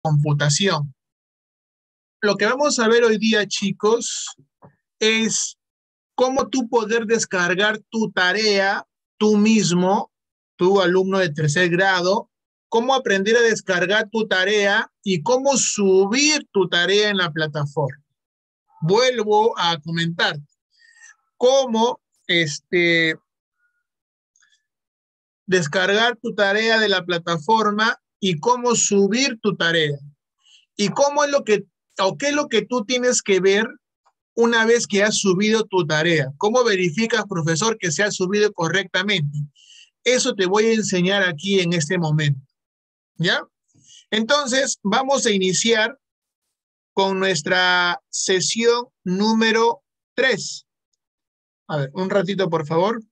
computación. Lo que vamos a ver hoy día, chicos, es cómo tú poder descargar tu tarea tú mismo, tu alumno de tercer grado, cómo aprender a descargar tu tarea y cómo subir tu tarea en la plataforma. Vuelvo a comentar cómo descargar tu tarea de la plataforma y cómo subir tu tarea. Y cómo es lo que, o qué es lo que tú tienes que ver una vez que has subido tu tarea. ¿Cómo verificas, profesor, que se ha subido correctamente? Eso te voy a enseñar aquí en este momento. ¿Ya? Entonces, vamos a iniciar con nuestra sesión número 3. A ver, un ratito, por favor.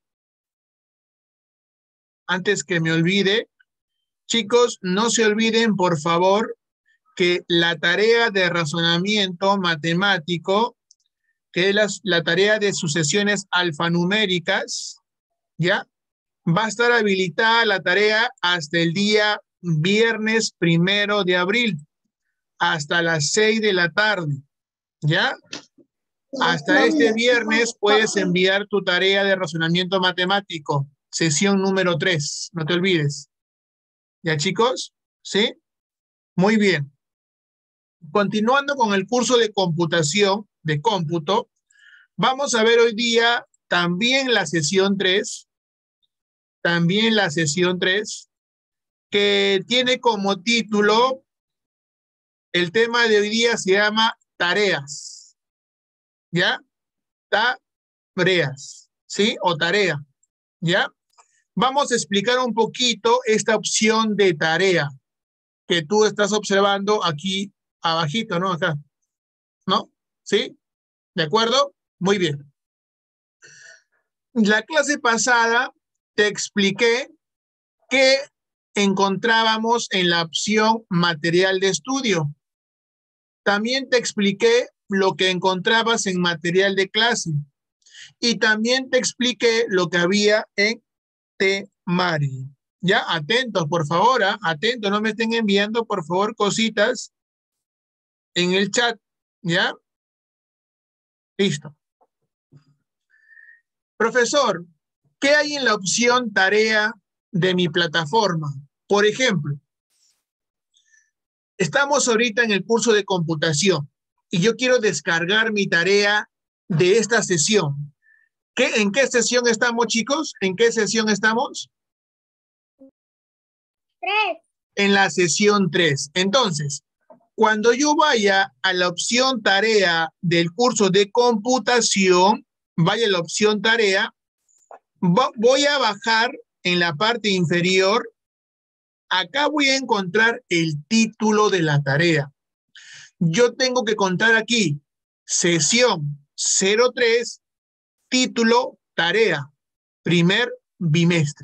Antes que me olvide, chicos, no se olviden, por favor, que la tarea de razonamiento matemático, que es la tarea de sucesiones alfanuméricas, ¿ya? Va a estar habilitada la tarea hasta el día viernes 1 de abril, hasta las 6 de la tarde, ¿ya? Hasta este viernes puedes enviar tu tarea de razonamiento matemático, sesión número 3, no te olvides. ¿Ya, chicos? ¿Sí? Muy bien. Continuando con el curso de computación, de cómputo, vamos a ver hoy día también la sesión 3, que tiene como título, el tema de hoy día se llama tareas, ¿ya? Tareas, ¿sí? O tarea, ¿ya? Vamos a explicar un poquito esta opción de tarea que tú estás observando aquí abajito, ¿no? Acá, ¿no? ¿Sí? ¿De acuerdo? Muy bien. La clase pasada te expliqué que encontrábamos en la opción material de estudio. También te expliqué lo que encontrabas en material de clase. Y también te expliqué lo que había en temario. Ya, atentos, por favor, atentos, no me estén enviando, por favor, cositas en el chat. ¿Ya? Listo. Profesor, ¿qué hay en la opción tarea de mi plataforma? Por ejemplo, estamos ahorita en el curso de computación y yo quiero descargar mi tarea de esta sesión. ¿En qué sesión estamos, chicos? ¿En qué sesión estamos? 3. En la sesión 3. Entonces, cuando yo vaya a la opción tarea del curso de computación, vaya a la opción tarea, voy a bajar en la parte inferior. Acá voy a encontrar el título de la tarea. Yo tengo que contar aquí, sesión 03, título, tarea, primer bimestre.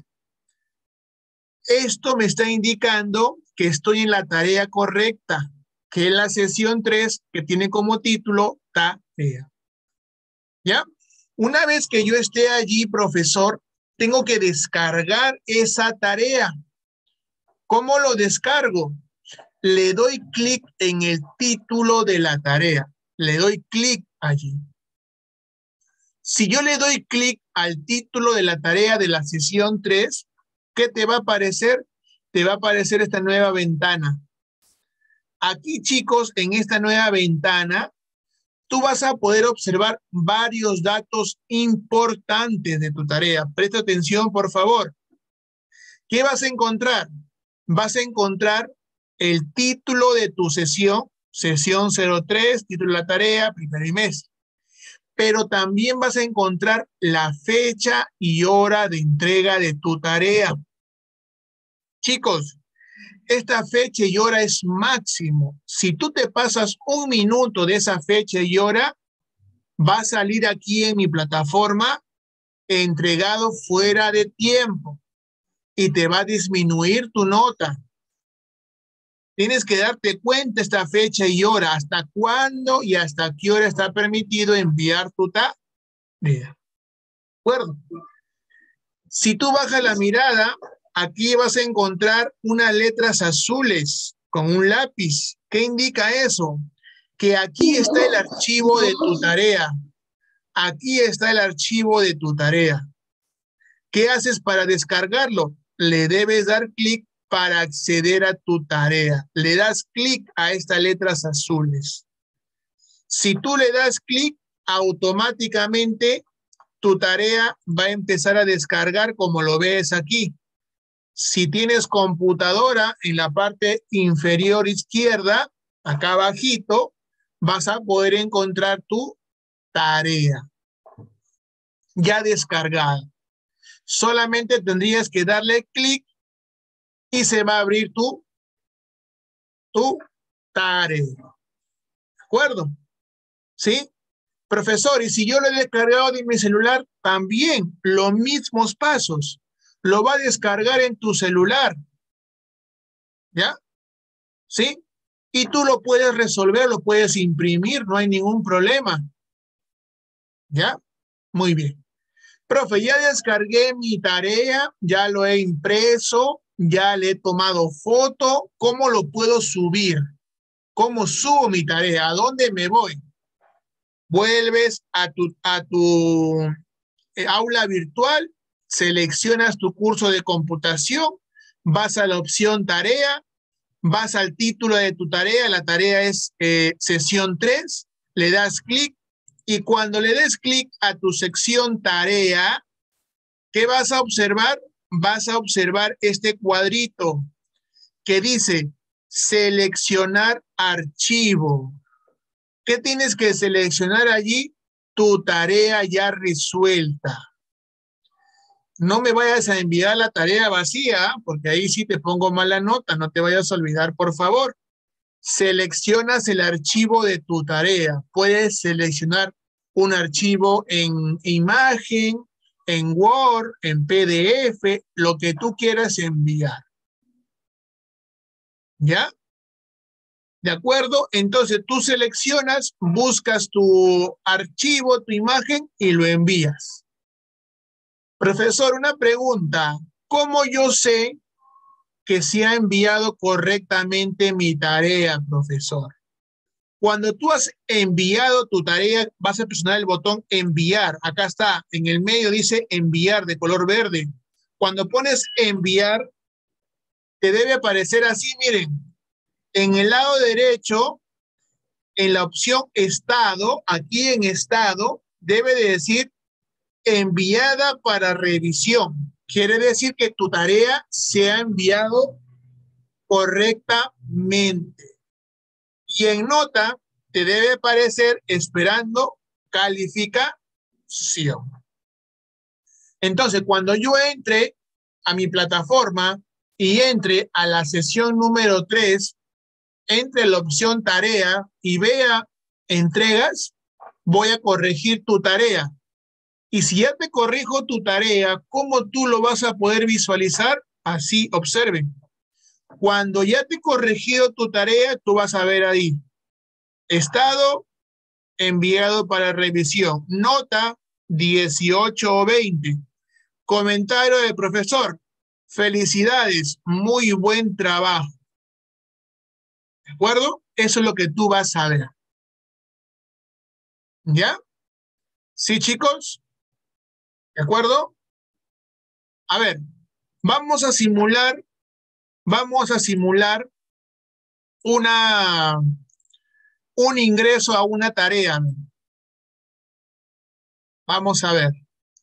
Esto me está indicando que estoy en la tarea correcta, que es la sesión 3, que tiene como título tarea. ¿Ya? Una vez que yo esté allí, profesor, tengo que descargar esa tarea. ¿Cómo lo descargo? Le doy clic en el título de la tarea. Le doy clic allí. Si yo le doy clic al título de la tarea de la sesión 3, ¿qué te va a aparecer? Te va a aparecer esta nueva ventana. Aquí, chicos, en esta nueva ventana, tú vas a poder observar varios datos importantes de tu tarea. Presta atención, por favor. ¿Qué vas a encontrar? Vas a encontrar el título de tu sesión, sesión 03, título de la tarea, primer bimestre. Pero también vas a encontrar la fecha y hora de entrega de tu tarea. Chicos, esta fecha y hora es máximo. Si tú te pasas 1 minuto de esa fecha y hora, va a salir aquí en mi plataforma entregado fuera de tiempo y te va a disminuir tu nota. Tienes que darte cuenta esta fecha y hora, hasta cuándo y hasta qué hora está permitido enviar tu tarea. ¿De acuerdo? Si tú bajas la mirada, aquí vas a encontrar unas letras azules con un lápiz. ¿Qué indica eso? Que aquí está el archivo de tu tarea. Aquí está el archivo de tu tarea. ¿Qué haces para descargarlo? Le debes dar clic para acceder a tu tarea. Le das clic a estas letras azules. Si tú le das clic, automáticamente tu tarea va a empezar a descargar como lo ves aquí. Si tienes computadora, en la parte inferior izquierda, acá abajito, vas a poder encontrar tu tarea ya descargada. Solamente tendrías que darle clic y se va a abrir tu tarea. ¿De acuerdo? ¿Sí? Profesor, y si yo lo he descargado de mi celular, también los mismos pasos. Lo va a descargar en tu celular. ¿Ya? ¿Sí? Y tú lo puedes resolver, lo puedes imprimir, no hay ningún problema. ¿Ya? Muy bien. Profe, ya descargué mi tarea, ya lo he impreso, ya le he tomado foto. ¿Cómo lo puedo subir? ¿Cómo subo mi tarea? ¿A dónde me voy? Vuelves a tu aula virtual, seleccionas tu curso de computación, vas a la opción tarea, vas al título de tu tarea, la tarea es sesión 3, le das clic y cuando le des clic a tu sección tarea, ¿qué vas a observar? Vas a observar este cuadrito que dice seleccionar archivo. ¿Qué tienes que seleccionar allí? Tu tarea ya resuelta. No me vayas a enviar la tarea vacía, porque ahí sí te pongo mala nota, no te vayas a olvidar, por favor. Seleccionas el archivo de tu tarea. Puedes seleccionar un archivo en imagen, en Word, en PDF, lo que tú quieras enviar. ¿Ya? ¿De acuerdo? Entonces tú seleccionas, buscas tu archivo, tu imagen y lo envías. Profesor, una pregunta. ¿Cómo yo sé que se ha enviado correctamente mi tarea, profesor? Cuando tú has enviado tu tarea, vas a presionar el botón enviar. Acá está, en el medio dice enviar de color verde. Cuando pones enviar, te debe aparecer así, miren. En el lado derecho, en la opción estado, aquí en estado, debe de decir enviada para revisión. Quiere decir que tu tarea se ha enviado correctamente. Y en nota te debe aparecer esperando calificación. Entonces, cuando yo entre a mi plataforma y entre a la sesión número 3, entre la opción tarea y vea entregas, voy a corregir tu tarea. Y si ya te corrijo tu tarea, ¿cómo tú lo vas a poder visualizar? Así, observen. Cuando ya te he corregido tu tarea, tú vas a ver ahí, estado enviado para revisión, nota 18 o 20. Comentario del profesor, felicidades, muy buen trabajo. ¿De acuerdo? Eso es lo que tú vas a ver. ¿Ya? ¿Sí, chicos? ¿De acuerdo? A ver, vamos a simular un ingreso a una tarea. Vamos a ver.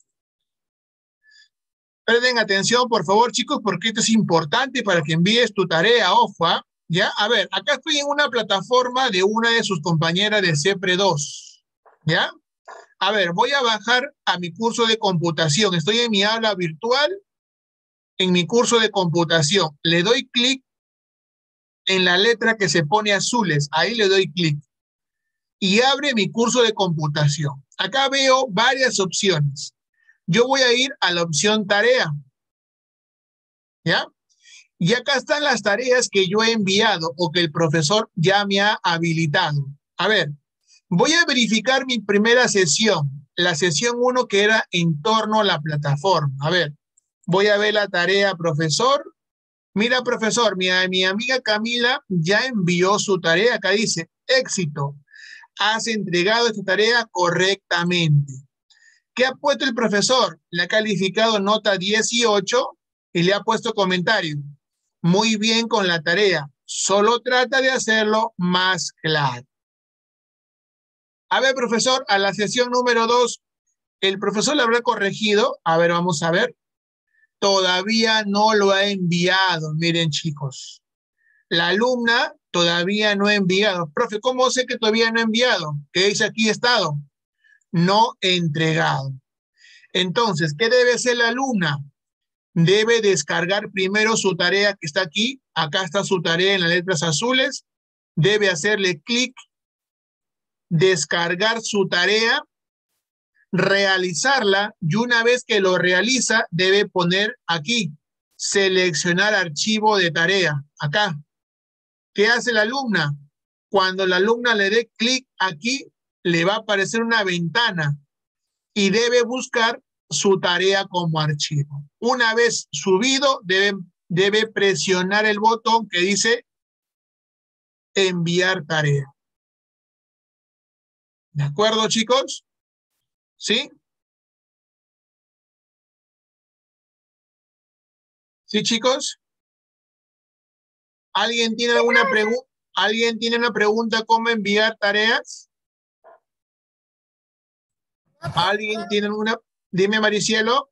Presten atención, por favor, chicos, porque esto es importante para que envíes tu tarea, ojo, ¿ah? ¿Ya? A ver, acá estoy en una plataforma de una de sus compañeras de CEPRE 2. ¿Ya? A ver, voy a bajar a mi curso de computación. Estoy en mi aula virtual, en mi curso de computación. Le doy clic en la letra que se pone azules. Ahí le doy clic. Y abre mi curso de computación. Acá veo varias opciones. Yo voy a ir a la opción tarea. ¿Ya? Y acá están las tareas que yo he enviado o que el profesor ya me ha habilitado. A ver, voy a verificar mi primera sesión, la sesión 1 que era en torno a la plataforma. A ver, voy a ver la tarea, profesor. Mira, profesor, mi amiga Camila ya envió su tarea. Acá dice, éxito. Has entregado esta tarea correctamente. ¿Qué ha puesto el profesor? Le ha calificado nota 18 y le ha puesto comentario. Muy bien con la tarea. Solo trata de hacerlo más claro. A ver, profesor, a la sesión número 2, ¿el profesor le habrá corregido? A ver, vamos a ver. Todavía no lo ha enviado. Miren, chicos. La alumna todavía no ha enviado. Profe, ¿cómo sé que todavía no ha enviado? ¿Qué dice aquí estado? No entregado. Entonces, ¿qué debe hacer la alumna? Debe descargar primero su tarea que está aquí. Acá está su tarea en las letras azules. Debe hacerle clic, descargar su tarea, realizarla y una vez que lo realiza, debe poner aquí, seleccionar archivo de tarea. Acá. ¿Qué hace la alumna? Cuando la alumna le dé clic aquí, le va a aparecer una ventana y debe buscar su tarea como archivo. Una vez subido, debe presionar el botón que dice enviar tarea. ¿De acuerdo, chicos? ¿Sí? ¿Sí, chicos? ¿Alguien tiene alguna pregunta? ¿Alguien tiene una pregunta cómo enviar tareas? ¿Alguien tiene alguna? Dime, Maricielo.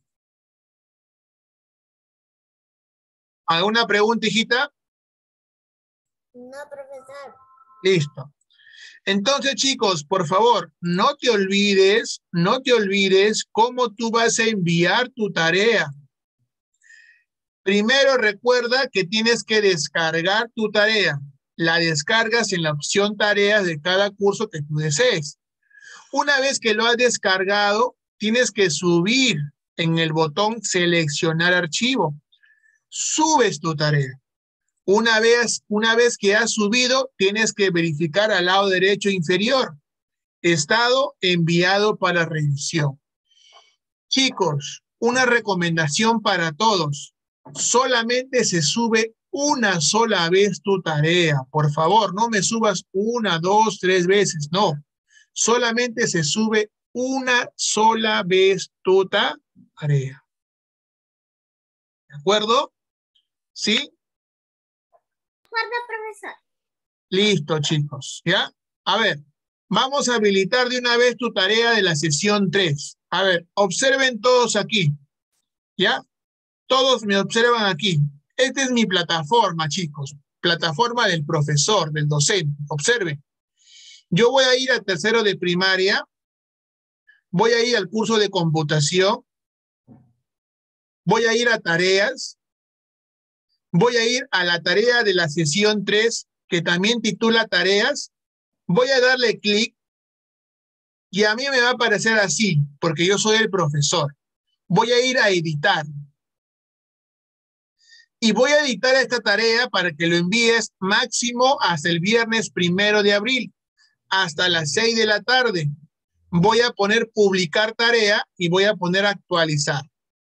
¿Alguna pregunta, hijita? No, profesor. Listo. Entonces, chicos, por favor, no te olvides cómo tú vas a enviar tu tarea. Primero recuerda que tienes que descargar tu tarea. La descargas en la opción tareas de cada curso que tú desees. Una vez que lo has descargado, tienes que subir en el botón seleccionar archivo. Subes tu tarea. Una vez que has subido, tienes que verificar al lado derecho inferior. Estado enviado para revisión. Chicos, una recomendación para todos. Solamente se sube una sola vez tu tarea. Por favor, no me subas 1, 2, 3 veces. No. Solamente se sube una sola vez tu tarea. ¿De acuerdo? ¿Sí? ¿De acuerdo, profesor? Listo, chicos. ¿Ya? A ver, vamos a habilitar de una vez tu tarea de la sesión 3. A ver, observen todos aquí. ¿Ya? Todos me observan aquí. Esta es mi plataforma, chicos. Plataforma del profesor, del docente. Observen. Yo voy a ir al tercero de primaria. Voy a ir al curso de computación. Voy a ir a tareas. Voy a ir a la tarea de la sesión 3, que también titula tareas. Voy a darle clic y a mí me va a aparecer así, porque yo soy el profesor. Voy a ir a editar. Y voy a editar esta tarea para que lo envíes máximo hasta el viernes 1 de abril, hasta las 6 de la tarde. Voy a poner publicar tarea y voy a poner actualizar.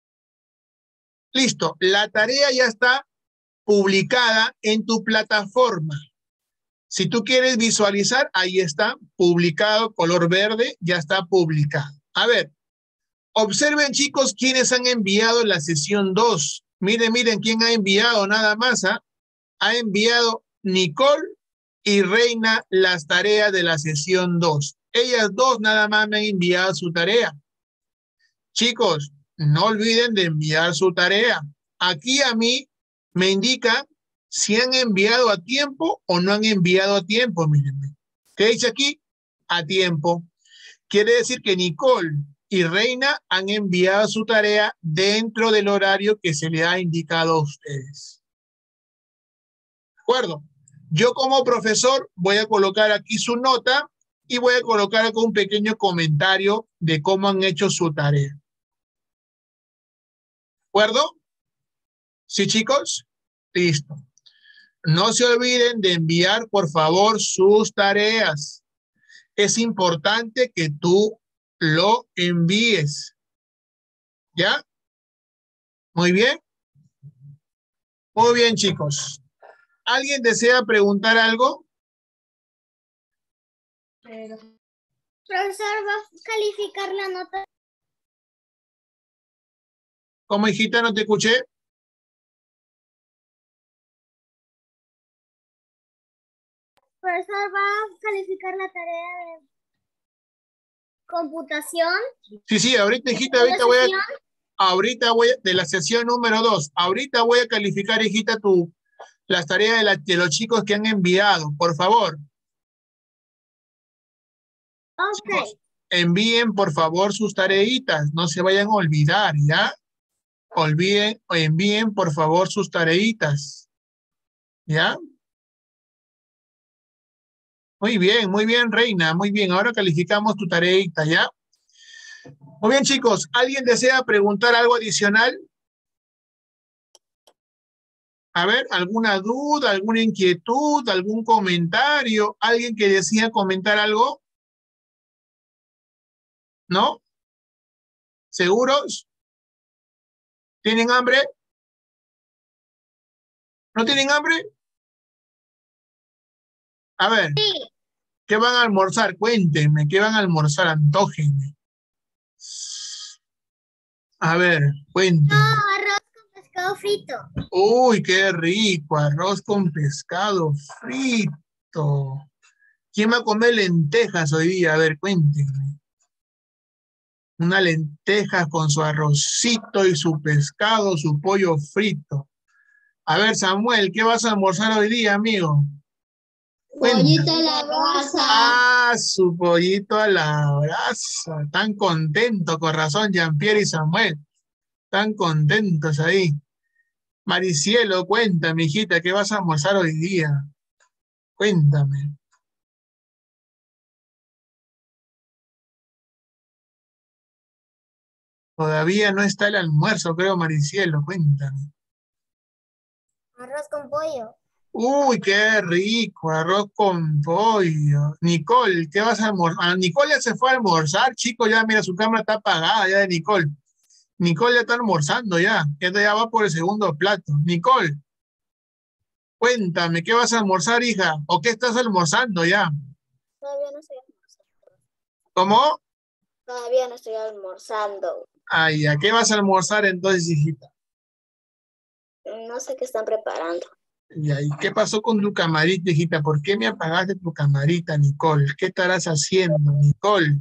Listo, la tarea ya está publicada en tu plataforma. Si tú quieres visualizar, ahí está, publicado, color verde, ya está publicado. A ver, observen, chicos, quiénes han enviado la sesión 2. Miren quién ha enviado nada más. Ha enviado Nicole y Reina las tareas de la sesión 2. Ellas dos nada más me han enviado su tarea. Chicos, no olviden de enviar su tarea. Aquí a mí me indica si han enviado a tiempo o no han enviado a tiempo. Mírenme. ¿Qué dice aquí? A tiempo. Quiere decir que Nicole y Reina han enviado su tarea dentro del horario que se le ha indicado a ustedes. ¿De acuerdo? Yo como profesor voy a colocar aquí su nota y voy a colocar aquí un pequeño comentario de cómo han hecho su tarea. ¿De acuerdo? ¿Sí, chicos? Listo. No se olviden de enviar, por favor, sus tareas. Es importante que tú lo envíes. ¿Ya? Muy bien. Muy bien, chicos. ¿Alguien desea preguntar algo? Profesor, ¿va a calificar la nota? ¿Cómo, hijita? No te escuché. Profesor, ¿va a calificar la tarea de computación? Sí, ahorita, hijita, ¿De la sesión? de la sesión número 2. Ahorita voy a calificar, hijita, las tareas de los chicos que han enviado. Por favor, Ok. chicos, envíen, por favor, sus tareitas. No se vayan a olvidar, ¿ya? Envíen, por favor, sus tareitas. ¿Ya? Muy bien, Reina. Muy bien. Ahora calificamos tu tareita, ¿ya? Muy bien, chicos. ¿Alguien desea preguntar algo adicional? A ver, ¿alguna duda, alguna inquietud, algún comentario? ¿Alguien que desea comentar algo? ¿No? ¿Seguros? ¿Tienen hambre? ¿No tienen hambre? A ver, ¿qué van a almorzar? Cuéntenme, ¿qué van a almorzar? Antójenme. A ver, cuéntenme. No, arroz con pescado frito. Uy, qué rico, arroz con pescado frito. ¿Quién va a comer lentejas hoy día? A ver, cuéntenme. Una lenteja con su arrocito y su pescado, su pollo frito. A ver, Samuel, ¿qué vas a almorzar hoy día, amigo? Pollito a la brasa. Ah, su pollito a la brasa. Tan contento, con razón, Jean-Pierre y Samuel. Tan contentos ahí. Maricielo, cuéntame, hijita, ¿qué vas a almorzar hoy día? Cuéntame. Todavía no está el almuerzo, creo, Maricielo, cuéntame. Arroz con pollo. Uy, qué rico, arroz con pollo. Nicole, ¿qué vas a almorzar? Ah, Nicole ya se fue a almorzar, chicos, ya mira, su cámara está apagada ya de Nicole. Nicole ya está almorzando ya, ya va por el segundo plato. Nicole, cuéntame, ¿qué vas a almorzar, hija? ¿O qué estás almorzando ya? Todavía no estoy almorzando. ¿Cómo? Todavía no estoy almorzando. Ay, ¿a qué vas a almorzar entonces, hijita? No sé qué están preparando. ¿Y qué pasó con tu camarita, hijita? ¿Por qué me apagaste tu camarita, Nicole? ¿Qué estarás haciendo, Nicole?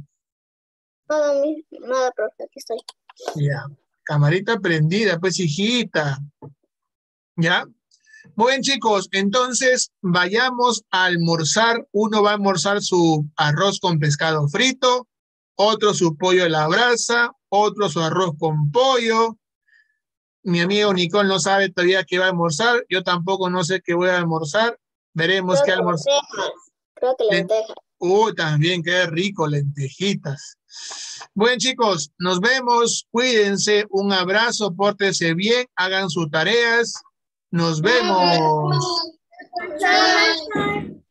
Nada, profe, aquí estoy. Ya, camarita prendida, pues, hijita. ¿Ya? Muy bien, chicos, entonces vayamos a almorzar. Uno va a almorzar su arroz con pescado frito, otro su pollo a la brasa, otro su arroz con pollo. Mi amigo Nicole no sabe todavía qué va a almorzar. Yo tampoco no sé qué voy a almorzar. Veremos qué almorzar. Creo que lentejas. También qué rico, lentejitas. Bueno, chicos, nos vemos. Cuídense. Un abrazo, pórtense bien, hagan sus tareas. Nos vemos. Chao.